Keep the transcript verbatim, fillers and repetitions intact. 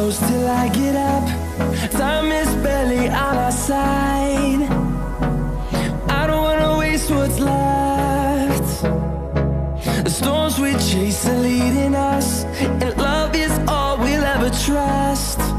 close till I get up. Time is barely on our side. I don't wanna waste what's left. The storms we chase are leading us, and love is all we'll ever trust.